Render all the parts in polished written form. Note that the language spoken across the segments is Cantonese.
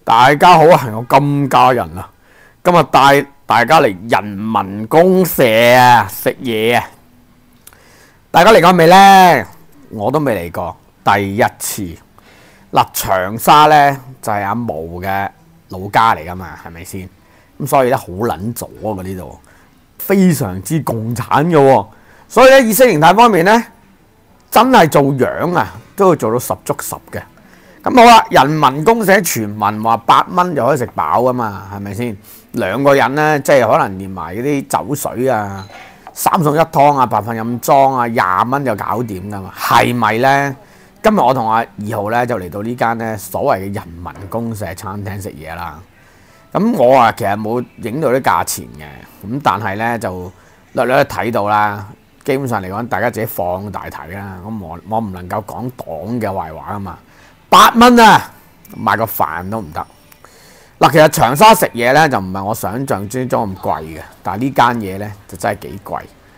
大家好啊，我金家人啊，今日帶大家嚟人民公社啊食嘢啊，大家嚟過未呢？我都未嚟過，第一次。嗱，長沙呢就係阿毛嘅老家嚟噶嘛，係咪先？咁所以咧好撚左嘅呢度，非常之共產嘅喎。所以咧意識形態方面呢，真係做樣啊，都要做到十足十嘅。咁好啦，人民公社全民話8蚊就可以食飽啊嘛，係咪先？兩個人呢，即係可能連埋嗰啲酒水啊、3餸1湯啊、白飯任裝啊，20蚊就搞掂噶嘛，係咪呢？今日我同阿2號呢，就嚟到呢間呢所謂嘅人民公社餐廳食嘢啦。咁我啊其實冇影到啲價錢嘅，咁但係呢，就略略睇到啦。基本上嚟講，大家自己放大睇啦。咁我唔能夠講黨嘅壞話啊嘛。8蚊啊，買個飯都唔得。嗱，其實長沙食嘢咧就唔係我想象之中咁貴嘅，但係呢間嘢咧就真係幾貴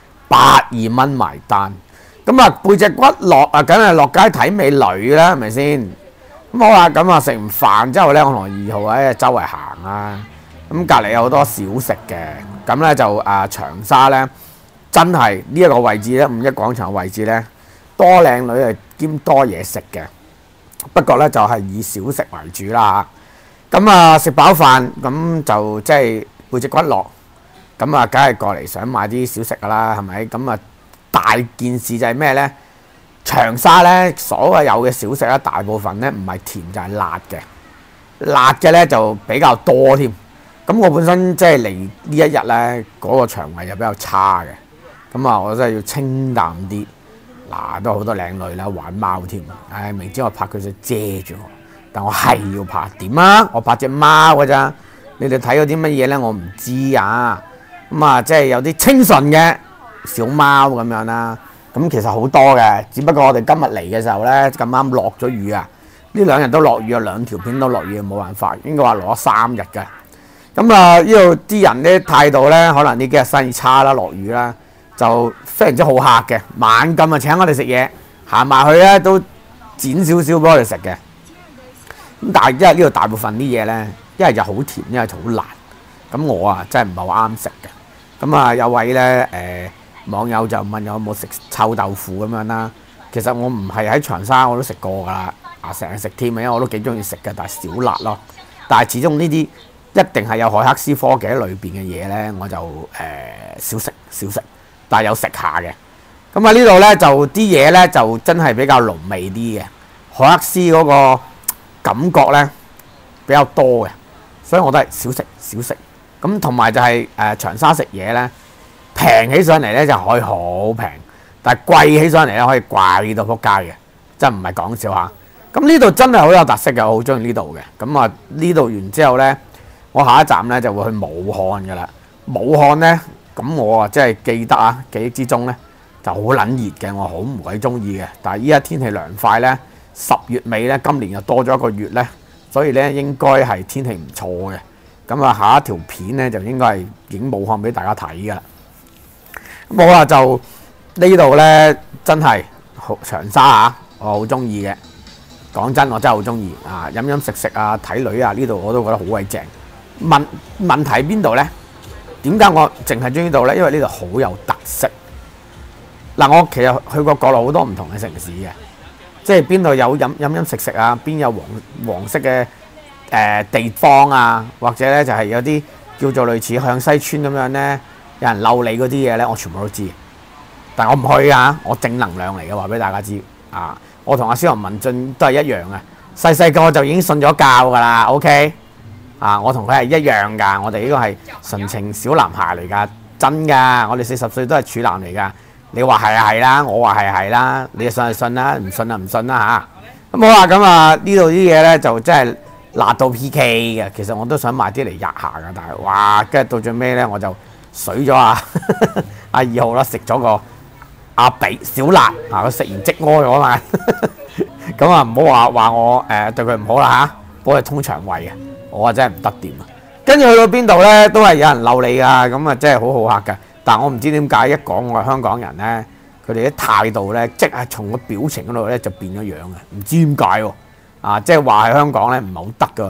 ，82蚊埋單。咁啊背脊骨落啊，梗係落街睇美女啦，係咪先？咁好啦，咁啊食完飯之後咧，我同2號喺周圍行啦。咁隔離有好多小食嘅，咁咧就長沙咧真係呢一個位置咧，5·1廣場嘅位置咧多靚女係兼多嘢食嘅。不過咧就係以小食為主啦嚇，咁啊食飽飯咁就即係背脊骨落，咁啊梗係過嚟想買啲小食噶啦，係咪？咁啊大件事就係咩呢？長沙呢所謂有嘅小食咧，大部分呢唔係甜就係辣嘅，辣嘅呢就比較多添。咁我本身即係嚟呢一日呢，嗰個腸胃就比較差嘅，咁啊我真係要清淡啲。嗱，都好多靚女啦，玩貓添，唉，明知我拍佢想遮住我，但我係要拍，點啊？我拍隻貓㗎咋？你哋睇到啲乜嘢咧？我唔知啊。咁啊，即係有啲清純嘅小貓咁樣啦。咁其實好多嘅，只不過我哋今日嚟嘅時候咧，咁啱落咗雨啊。呢2日都落雨啊，2條片都落雨，冇辦法，應該話落咗3日嘅。咁啊，呢度啲人啲態度咧，可能呢幾日生意差啦，落雨啦。就非常之好客嘅，猛咁啊請我哋食嘢，行埋去咧都剪少少俾我哋食嘅。咁但係因為呢度大部分啲嘢咧，一係就好甜，一係就好辣。咁我啊真係唔係好啱食嘅。咁啊有位咧網友就問有冇食臭豆腐咁樣啦。其實我唔係喺長沙我都食過㗎啦，成日食添，因為我都幾中意食嘅，但係少辣咯。但係始終呢啲一定係有海克斯科技喺裏邊嘅嘢咧，我就少食。但係有食下嘅，咁啊呢度咧就啲嘢咧就真係比較濃味啲嘅，海克斯嗰個感覺咧比較多嘅，所以我都係少食。咁同埋就係長沙食嘢咧，平起上嚟咧就可以好平，但係貴起上嚟咧可以貴到撲街嘅，真唔係講笑嚇。咁呢度真係好有特色嘅，我好中意呢度嘅。咁啊呢度完之後咧，我下一站咧就會去武漢㗎啦。武漢咧。咁我啊，真係記得啊，記憶之中咧就好撚熱嘅，我好唔鬼中意嘅。但係依家天氣涼快咧，10月尾咧，今年又多咗1個月咧，所以咧應該係天氣唔錯嘅。咁啊，下一條片咧就應該係影武漢俾大家睇㗎啦。咁好啦，就呢度咧真係長沙啊，我好中意嘅。講真，我真係好中意啊，飲食啊，睇女啊，呢度我都覺得好鬼正。問題喺邊度咧？點解我淨係中意呢度呢？因為呢度好有特色。嗱，我其實去過國內好多唔同嘅城市嘅，即係邊度有飲食啊，邊有黃色嘅地方啊，或者呢就係有啲叫做類似向西村咁樣呢，有人嬲你嗰啲嘢呢，我全部都知。但我唔去啊，我正能量嚟嘅，話俾大家知啊！我同阿司徒文進都係一樣嘅，細個就已經信咗教㗎啦。OK。我同佢係一樣㗎，我哋呢個係純情小男孩嚟㗎，真㗎，我哋40歲都係處男嚟㗎。你話係啊係啦，我話係係啦，你信就信啦，唔信就唔信啦嚇。咁好啦，咁啊呢度啲嘢咧就真係辣到 PK 嘅，其實我都想買啲嚟吔下㗎，但係哇，跟住到最尾咧我就水咗阿2號啦，食咗個阿比小辣佢食完即屙咗嘛。咁啊唔好話我對佢唔好啦嚇，幫佢通腸胃嘅。我真係唔得掂啊！跟住去到邊度咧，都係有人嬲你㗎，咁啊真係好好客㗎。但係我唔知點解一講我係香港人咧，佢哋啲態度咧，即係從個表情嗰度咧就變咗樣嘅，唔知點解喎。即係話喺香港咧唔係好得㗎。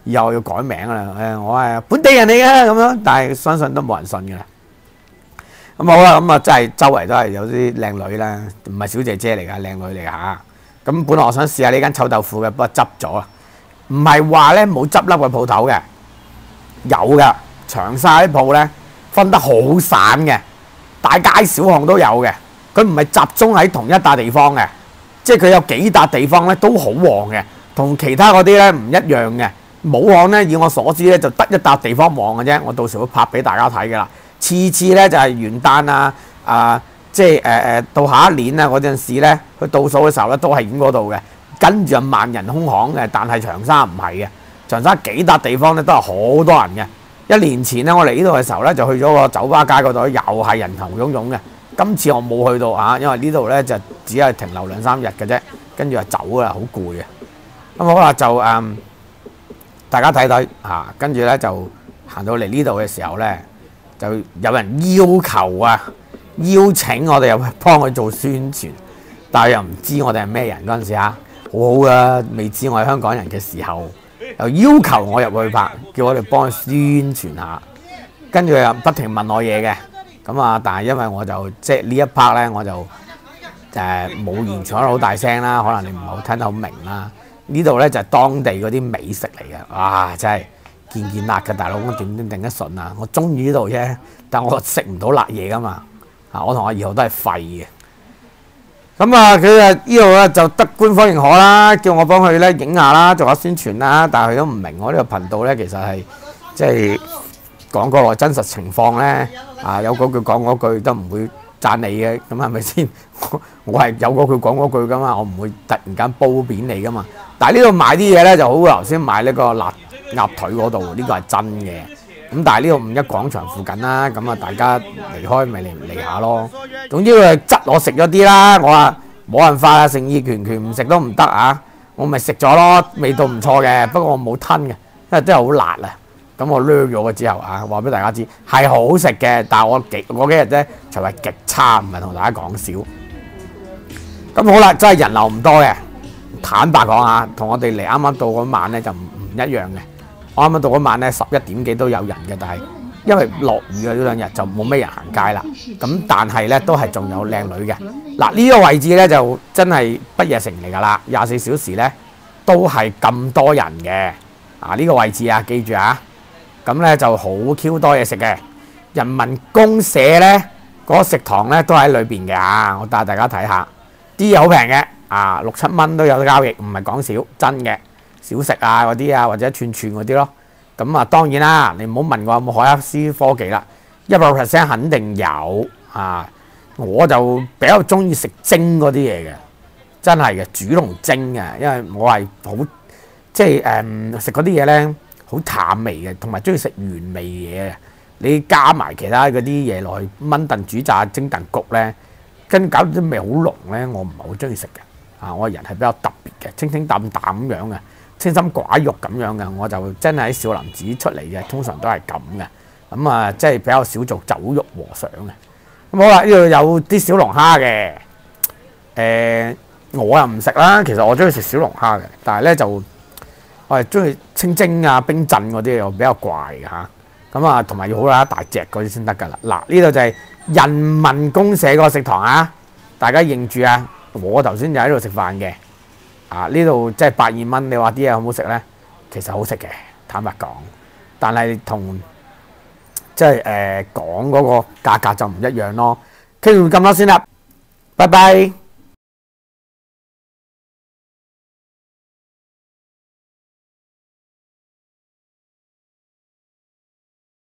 以後要改名啦。我係本地人嚟嘅咁樣，但係相信都冇人信㗎啦。咁好啦，咁啊真係周圍都係有啲靚女啦，唔係小姐姐嚟㗎，靚女嚟㗎嚇。咁本來我想試下呢間臭豆腐嘅，不過執咗啦。唔係話咧冇執笠嘅鋪頭嘅，有㗎。長沙啲鋪咧分得好散嘅，大街小巷都有嘅。佢唔係集中喺同一笪地方嘅，即係佢有幾笪地方咧都好旺嘅，同其他嗰啲咧唔一樣嘅。武漢咧，以我所知咧，就得一笪地方旺嘅啫。我到時會拍俾大家睇㗎啦。次次咧就係元旦即係到下一年啊嗰陣時咧，佢倒數嘅時候咧都係影嗰度嘅，跟住萬人空巷嘅。但係長沙唔係嘅，長沙幾笪地方咧都係好多人嘅。1年前咧，我嚟呢度嘅時候咧，就去咗個酒吧街嗰度，又係人頭湧湧嘅。今次我冇去到啊，因為呢度咧就只係停留2、3日嘅啫，跟住就走啦，好攰嘅。咁好啦，就大家睇睇嚇，跟住咧就行到嚟呢度嘅時候咧，就有人要求邀請我哋入去幫佢做宣傳，但係又唔知我哋係咩人嗰陣時嚇，好好噶，未知我係香港人嘅時候，又要求我入去拍，叫我哋幫佢宣傳下，跟住又不停問我嘢嘅，咁啊，但係因為我就即係呢一 part 咧，我就冇現場得好大聲啦，可能你唔係好聽得好明啦。呢度咧就係當地嗰啲美食嚟嘅，哇！真係件辣嘅大佬，我點頂得順啊？我中意呢度啫，但我食唔到辣嘢噶嘛。我同阿二號都係廢嘅。咁啊，佢呢度咧就得官方認可啦，叫我幫佢咧影下啦，做下宣傳啦。但係佢都唔明我呢個頻道咧，其實係即係講個真實情況咧。有嗰句講嗰句都唔會讚你嘅，咁係咪先？我係有嗰句講嗰句噶嘛，我唔會突然間褒貶你噶嘛。但係呢度買啲嘢咧就好過頭先買呢個辣鴨腿嗰度，呢個係真嘅。咁但係呢度5一廣場附近啦，咁啊大家離開咪嚟下咯。總之佢質我食咗啲啦，我話冇辦法啊，誠意拳唔食都唔得啊，我咪食咗咯，味道唔錯嘅，不過我冇吞嘅，因為真係好辣啊。咁我掠咗佢之後話俾大家知係好食嘅，但係我嗰幾日咧就係極差，唔係同大家講笑。咁好啦，真係人流唔多嘅。坦白講下，同我哋嚟啱啱到嗰晚咧就唔一樣嘅。我啱啱到嗰晚咧11點幾都有人嘅，但係因為落雨嘅呢2日就冇咩人行街啦。咁但係咧都係仲有靚女嘅。嗱呢個位置咧就真係不夜城嚟㗎啦，24小時咧都係咁多人嘅。呢個位置啊，記住啊！咁咧就好 Q 多嘢食嘅。人民公社咧嗰個食堂咧都喺裏邊嘅我帶大家睇下，啲嘢好平嘅6、7蚊都有得交易，唔係講笑，真嘅小食嗰啲或者串嗰啲咯。咁當然啦，你唔好問我有冇海克斯科技啦，100% 肯定有我就比較中意食蒸嗰啲嘢嘅，真係嘅，煮同蒸嘅，因為我係好即係食嗰啲嘢咧。好淡味嘅，同埋中意食原味嘢嘅。你加埋其他嗰啲嘢落去炆燉煮炸蒸燉焗咧，跟搞到啲味好濃咧，我唔係好中意食嘅。我個人係比較特別嘅，清清淡淡咁樣嘅，清心寡欲咁樣嘅。我就真係喺少林寺出嚟嘅，通常都係咁嘅。咁即係比較少做酒肉和尚嘅。咁好啦，呢度有啲小龍蝦嘅。我又唔食啦。其實我中意食小龍蝦嘅，但係咧就。我係中意清蒸冰鎮嗰啲又比較怪嘅咁同埋要好啦大隻嗰啲先得㗎啦。嗱呢度就係人民公社個食堂大家認住啊！我頭先就喺度食飯嘅呢度即係82蚊，你話啲嘢好唔好食咧？其實好食嘅，坦白講，但係同即係講嗰個價格就唔一樣咯。傾完咁多先啦，拜拜。